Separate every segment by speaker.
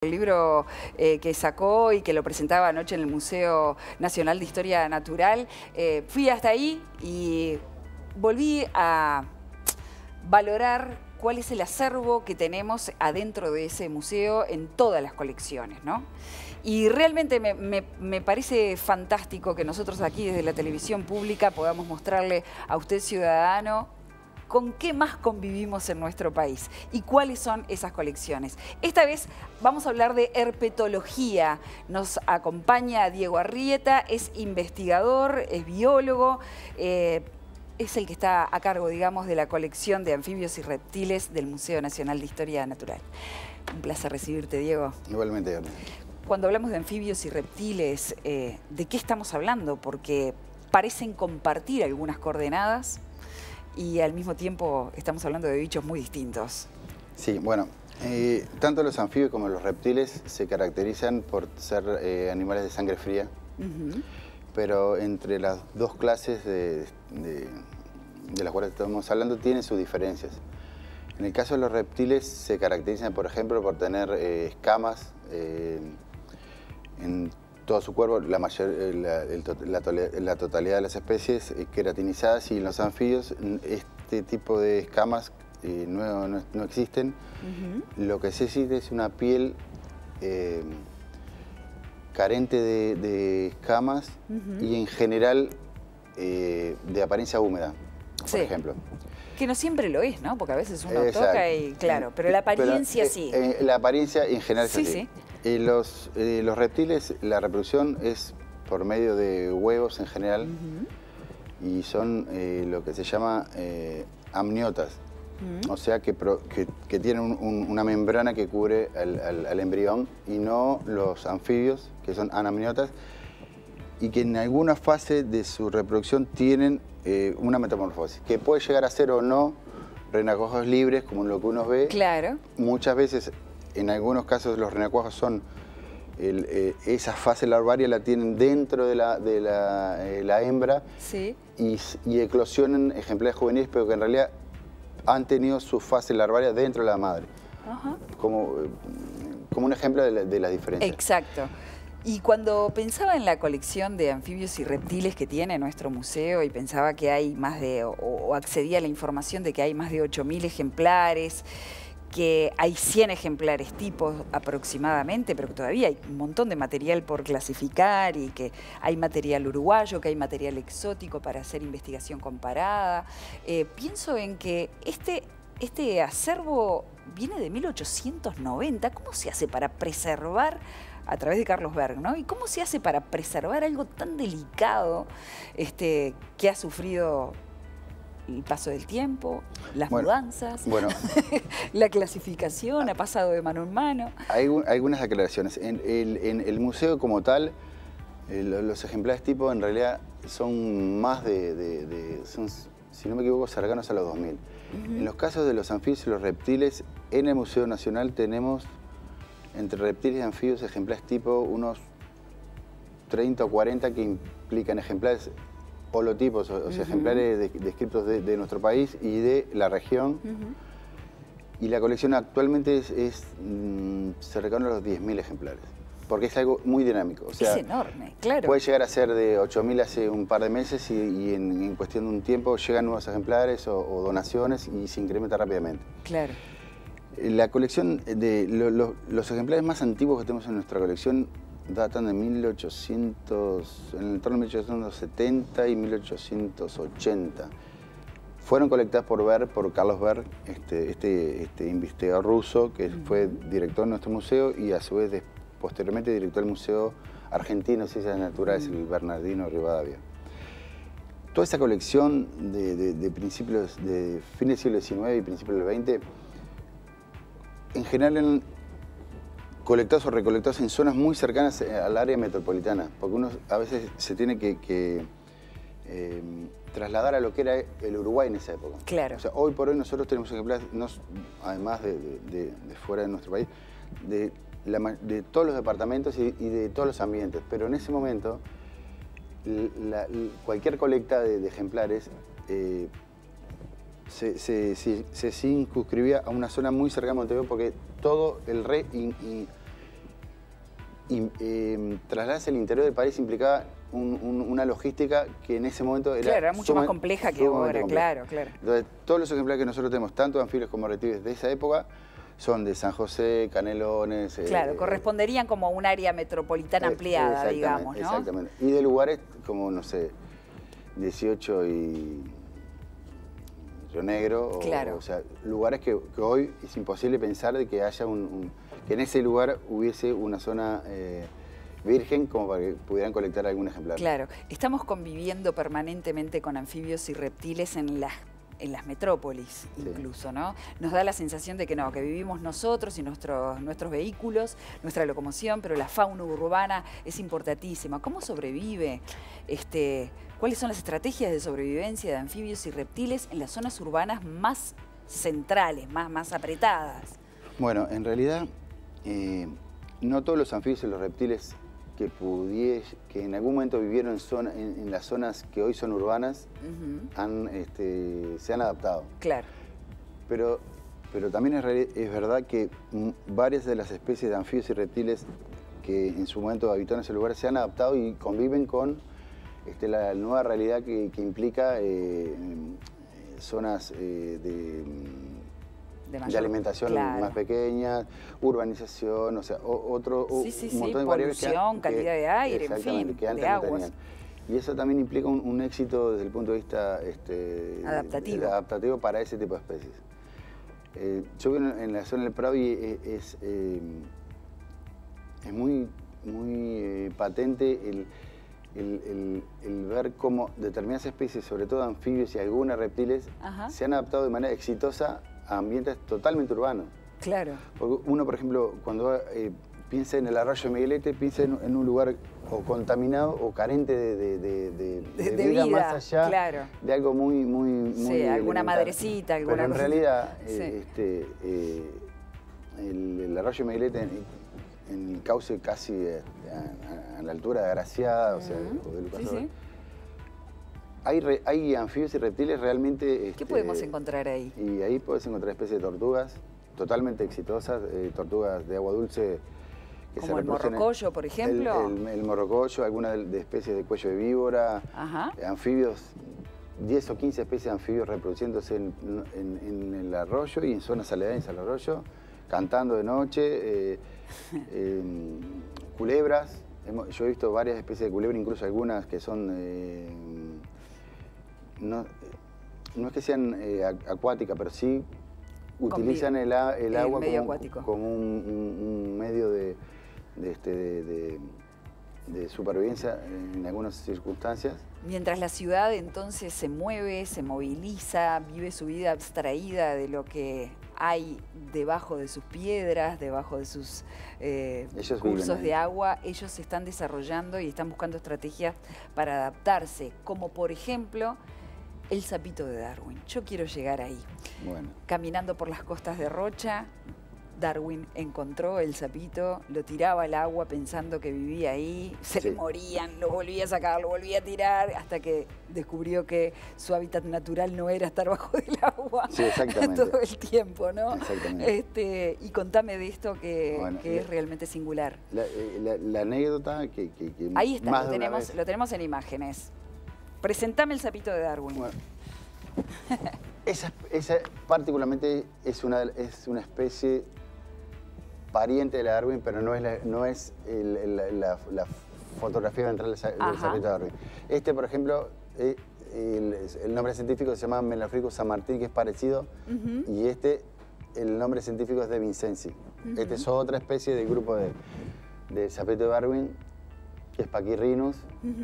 Speaker 1: El libro que sacó y que lo presentaba anoche en el Museo Nacional de Historia Natural. Fui hasta ahí y volví a valorar cuál es el acervo que tenemos adentro de ese museo en todas las colecciones, ¿no? Y realmente me parece fantástico que nosotros aquí desde la televisión pública podamos mostrarle a usted, ciudadano, con qué más convivimos en nuestro país y cuáles son esas colecciones. Esta vez vamos a hablar de herpetología. Nos acompaña Diego Arrieta, es investigador, es biólogo, es el que está a cargo, digamos, de la colección de anfibios y reptiles del Museo Nacional de Historia Natural. Un placer recibirte, Diego.
Speaker 2: Igualmente, Ernie.
Speaker 1: Cuando hablamos de anfibios y reptiles, ¿de qué estamos hablando? Porque parecen compartir algunas coordenadas y al mismo tiempo estamos hablando de bichos muy distintos.
Speaker 2: Sí, bueno, tanto los anfibios como los reptiles se caracterizan por ser animales de sangre fría, pero entre las dos clases de las cuales estamos hablando tienen sus diferencias. En el caso de los reptiles se caracterizan, por ejemplo, por tener escamas en todo su cuerpo, la totalidad de las especies queratinizadas, y en los anfibios este tipo de escamas no existen. Lo que sí existe es una piel carente de escamas y en general de apariencia húmeda, por ejemplo.
Speaker 1: Que no siempre lo es, ¿no? Porque a veces uno toca y claro, pero la apariencia sí.
Speaker 2: La apariencia en general es así.
Speaker 1: Sí.
Speaker 2: Los reptiles, la reproducción es por medio de huevos en general y son lo que se llama amniotas. O sea que tienen una membrana que cubre al embrión, y no los anfibios, que son anamniotas, y que en alguna fase de su reproducción tienen una metamorfosis, que puede llegar a ser o no renacuajos libres, como lo que uno ve.
Speaker 1: Claro.
Speaker 2: Muchas veces, en algunos casos, los renacuajos son esa fase larvaria la tienen dentro de la hembra, y eclosionan ejemplares juveniles, pero que en realidad han tenido su fase larvaria dentro de la madre. Como un ejemplo de la diferencia.
Speaker 1: Exacto. Y cuando pensaba en la colección de anfibios y reptiles que tiene nuestro museo y pensaba que hay más de, o accedía a la información de que hay más de 8.000 ejemplares, que hay 100 ejemplares tipos aproximadamente, pero que todavía hay un montón de material por clasificar, y que hay material uruguayo, que hay material exótico para hacer investigación comparada. Pienso en que este acervo viene de 1890. ¿Cómo se hace para preservar, a través de Carlos Berg, ¿no? ¿Y cómo se hace para preservar algo tan delicado que ha sufrido el paso del tiempo, las mudanzas, la clasificación, ha pasado de mano en mano?
Speaker 2: Hay algunas aclaraciones. En el museo como tal, los ejemplares tipo en realidad son más son, si no me equivoco, cercanos a los 2000. En los casos de los anfibios y los reptiles, en el Museo Nacional tenemos entre reptiles y anfibios ejemplares tipo unos 30 o 40 que implican ejemplares holotipos, o sea, ejemplares descritos de nuestro país y de la región. Y la colección actualmente es cercano a los 10.000 ejemplares, porque es algo muy dinámico. O sea,
Speaker 1: es enorme, claro.
Speaker 2: Puede llegar a ser de 8.000 hace un par de meses y en cuestión de un tiempo llegan nuevos ejemplares o donaciones y se incrementa rápidamente.
Speaker 1: Claro.
Speaker 2: La colección de los ejemplares más antiguos que tenemos en nuestra colección datan de en el entorno de 1870 y 1880. Fueron colectadas por Carlos Berg, este investigador ruso que fue director de nuestro museo y a su vez posteriormente director del Museo Argentino de Ciencias Naturales, el Bernardino Rivadavia. Toda esa colección de principios de fines del siglo XIX y principios del XX, en general eran colectados o recolectados en zonas muy cercanas al área metropolitana, porque uno a veces se tiene que trasladar a lo que era el Uruguay en esa época.
Speaker 1: Claro.
Speaker 2: O sea, hoy por hoy nosotros tenemos ejemplares, además de fuera de nuestro país, de todos los departamentos y de todos los ambientes, pero en ese momento cualquier colecta de ejemplares se circunscribía a una zona muy cercana a Montevideo, porque todo el trasladarse al interior del país implicaba una logística que en ese momento era...
Speaker 1: Claro, era mucho más compleja que ahora, claro.
Speaker 2: Entonces, todos los ejemplares que nosotros tenemos, tanto anfibios como reptiles de esa época, son de San José, Canelones...
Speaker 1: Claro, corresponderían como a un área metropolitana ampliada, digamos, ¿no?
Speaker 2: Exactamente. Y de lugares como, no sé, 18 y Río Negro.
Speaker 1: Claro.
Speaker 2: O sea, lugares que hoy es imposible pensar de que haya que en ese lugar hubiese una zona virgen como para que pudieran colectar algún ejemplar.
Speaker 1: Claro. Estamos conviviendo permanentemente con anfibios y reptiles en las metrópolis, incluso, ¿no? Nos da la sensación de que no, que vivimos nosotros y nuestros vehículos, nuestra locomoción, pero la fauna urbana es importantísima. ¿Cómo sobrevive? ¿Cuáles son las estrategias de sobrevivencia de anfibios y reptiles en las zonas urbanas más centrales, más apretadas?
Speaker 2: Bueno, en realidad, no todos los anfibios y los reptiles que en algún momento vivieron en las zonas que hoy son urbanas, se han adaptado.
Speaker 1: Claro.
Speaker 2: Pero también es verdad que varias de las especies de anfibios y reptiles que en su momento habitaron ese lugar se han adaptado y conviven con la nueva realidad que implica zonas de alimentación más pequeñas, urbanización, o sea, un montón de variables
Speaker 1: polución, calidad de aire, en fin,
Speaker 2: que antes
Speaker 1: de
Speaker 2: no
Speaker 1: aguas.
Speaker 2: tenían. Y eso también implica un éxito desde el punto de vista adaptativo para ese tipo de especies. Yo vivo en la zona del Prado y es muy patente el ver cómo determinadas especies, sobre todo anfibios y algunas reptiles, se han adaptado de manera exitosa a ambientes totalmente urbanos.
Speaker 1: Claro.
Speaker 2: Porque uno, por ejemplo, cuando piensa en el arroyo Miguelete, piensa en un lugar o contaminado o carente de vida más allá de algo muy
Speaker 1: sí, alguna
Speaker 2: elemental.
Speaker 1: Madrecita, alguna
Speaker 2: Pero en
Speaker 1: cosa.
Speaker 2: realidad,
Speaker 1: Sí.
Speaker 2: el arroyo Miguelete, en el cauce casi a la altura de Agraciada, o sea, o de Lucas Obrero, hay anfibios y reptiles realmente...
Speaker 1: ¿Qué podemos encontrar ahí?
Speaker 2: Y ahí puedes encontrar especies de tortugas totalmente exitosas, tortugas de agua dulce.
Speaker 1: ¿Como el morrocoyo, por ejemplo?
Speaker 2: El morrocoyo, algunas de especies de cuello de víbora, anfibios, 10 o 15 especies de anfibios reproduciéndose en el arroyo y en zonas aledañas al arroyo, cantando de noche, culebras. Yo he visto varias especies de culebra, incluso algunas que son... no es que sean acuáticas, pero sí utilizan el agua como un medio de supervivencia en algunas circunstancias.
Speaker 1: Mientras la ciudad entonces se mueve, se moviliza, vive su vida abstraída de lo que hay debajo de sus piedras, debajo de sus cursos de agua, ellos se están desarrollando y están buscando estrategias para adaptarse, como por ejemplo el sapito de Darwin. Yo quiero llegar ahí.
Speaker 2: Bueno.
Speaker 1: Caminando por las costas de Rocha, Darwin encontró el sapito, lo tiraba al agua pensando que vivía ahí, se le morían, lo volvía a sacar, lo volvía a tirar, hasta que descubrió que su hábitat natural no era estar bajo del agua todo el tiempo, ¿no?
Speaker 2: Exactamente.
Speaker 1: Y contame de esto que es realmente singular.
Speaker 2: La anécdota que
Speaker 1: ahí está, lo tenemos en imágenes. Presentame el sapito de Darwin.
Speaker 2: Bueno, esa particularmente es una especie pariente de la Darwin, pero no es la fotografía ventral del sapito de Darwin. Por ejemplo, el nombre científico se llama Melanophrycus san martin, que es parecido, y el nombre científico es de Vincenzi. Esta es otra especie del grupo de sapito de Darwin, que es Pachyrhinus,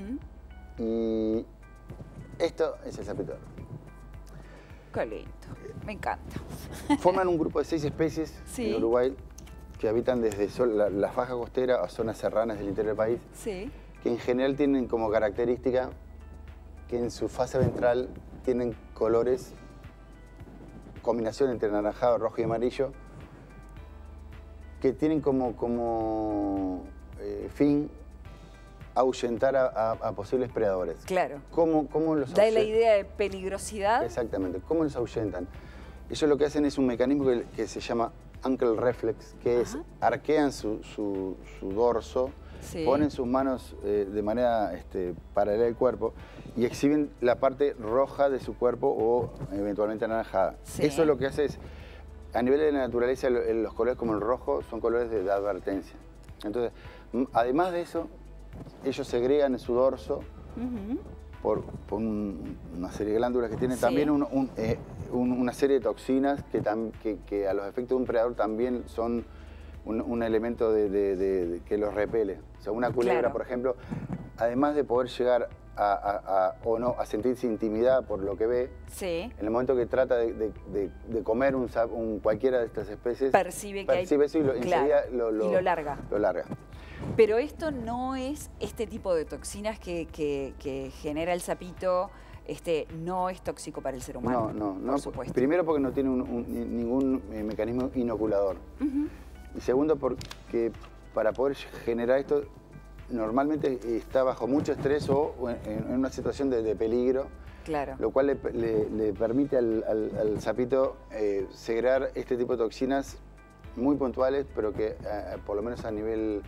Speaker 2: y esto es el sapito de Darwin.
Speaker 1: Qué lindo, me encanta.
Speaker 2: Forman un grupo de 6 especies en Uruguay que habitan desde la faja costera a zonas serranas del interior del país, que en general tienen como característica que en su fase ventral tienen colores, combinación entre anaranjado, rojo y amarillo, que tienen como fin ahuyentar a posibles predadores.
Speaker 1: Claro.
Speaker 2: ¿Cómo los
Speaker 1: da la idea de peligrosidad.
Speaker 2: Exactamente. ¿Cómo los ahuyentan? Ellos lo que hacen es un mecanismo que se llama ankle reflex, que es arquean su dorso, ponen sus manos de manera paralela al cuerpo y exhiben la parte roja de su cuerpo o eventualmente anaranjada. Eso lo que hace es, a nivel de la naturaleza, los colores como el rojo son colores de advertencia. Entonces, además de eso, ellos segregan en su dorso por una serie de glándulas que tienen también una serie de toxinas que a los efectos de un predador también son un elemento que los repele. O sea, una culebra, por ejemplo, además de poder llegar a sentirse intimidada por lo que ve, en el momento que trata de comer cualquiera de estas especies, percibe eso y enseguida lo larga.
Speaker 1: Pero esto no es este tipo de toxinas que genera el sapito, no es tóxico para el ser humano. No,
Speaker 2: por supuesto. Primero porque no tiene ningún mecanismo inoculador. Y segundo porque para poder generar esto, normalmente está bajo mucho estrés o en una situación de peligro.
Speaker 1: Claro.
Speaker 2: Lo cual le permite al sapito segregar este tipo de toxinas muy puntuales, pero que por lo menos a nivel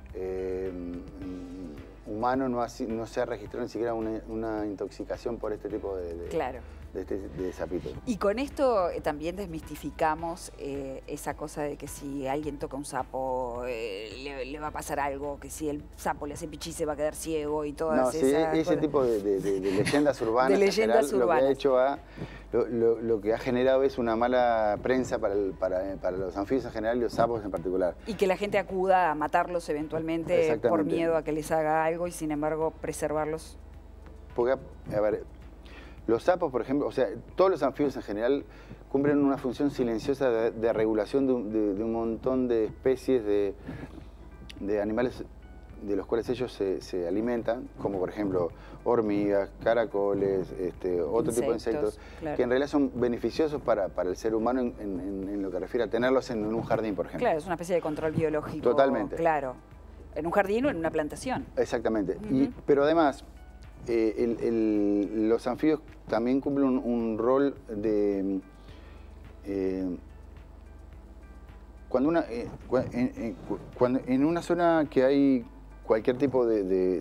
Speaker 2: humano no se ha registrado ni siquiera una intoxicación por este tipo de sapito.
Speaker 1: Y con esto también desmistificamos esa cosa de que si alguien toca un sapo le va a pasar algo, que si el sapo le hace pichí se va a quedar ciego y todas esas
Speaker 2: ese
Speaker 1: cosas.
Speaker 2: Tipo de leyendas urbanas.
Speaker 1: De leyendas urbanas.
Speaker 2: Lo que ha generado es una mala prensa para los anfibios en general y los sapos en particular.
Speaker 1: Y que la gente acuda a matarlos eventualmente por miedo a que les haga algo y sin embargo preservarlos.
Speaker 2: Porque, a ver, los sapos, por ejemplo, o sea, todos los anfibios en general cumplen una función silenciosa de regulación de un montón de especies de animales de los cuales ellos se alimentan, como por ejemplo hormigas, caracoles, otro tipo de insectos, que en realidad son beneficiosos para el ser humano en lo que refiere a tenerlos en un jardín, por ejemplo.
Speaker 1: Claro, es una especie de control biológico.
Speaker 2: Totalmente.
Speaker 1: Claro, en un jardín o en una plantación.
Speaker 2: Exactamente. Pero además, los anfibios también cumplen un rol de... cuando en una zona que hay cualquier tipo de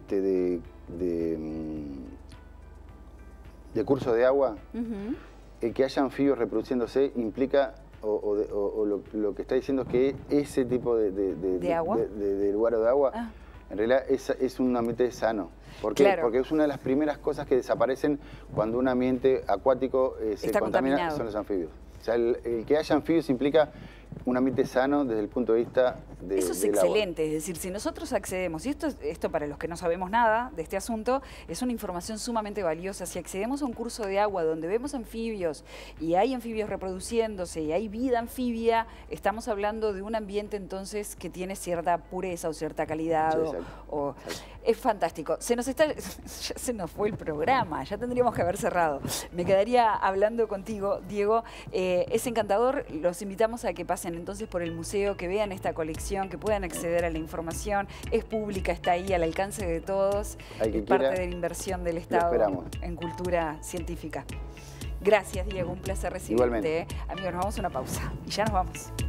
Speaker 2: curso de agua, que haya anfibios reproduciéndose implica, lo que está diciendo es que ese tipo de lugar o de agua, en realidad es un ambiente sano. ¿Por qué? Porque es una de las primeras cosas que desaparecen cuando un ambiente acuático se contamina, son los anfibios. O sea, el que haya anfibios implica un ambiente sano desde el punto de vista del
Speaker 1: Eso es excelente, es decir, si nosotros accedemos, y esto para los que no sabemos nada de este asunto, es una información sumamente valiosa. Si accedemos a un curso de agua donde vemos anfibios y hay anfibios reproduciéndose y hay vida anfibia, estamos hablando de un ambiente entonces que tiene cierta pureza o cierta calidad. Es fantástico. Ya se nos fue el programa, ya tendríamos que haber cerrado. Me quedaría hablando contigo, Diego. Es encantador, los invitamos a que pasen entonces por el museo, que vean esta colección, que puedan acceder a la información. Es pública, está ahí al alcance de todos. Es parte de la inversión del Estado en cultura científica. Gracias, Diego, un placer recibirte.
Speaker 2: Igualmente.
Speaker 1: Amigos, nos vamos a una pausa y ya nos vamos.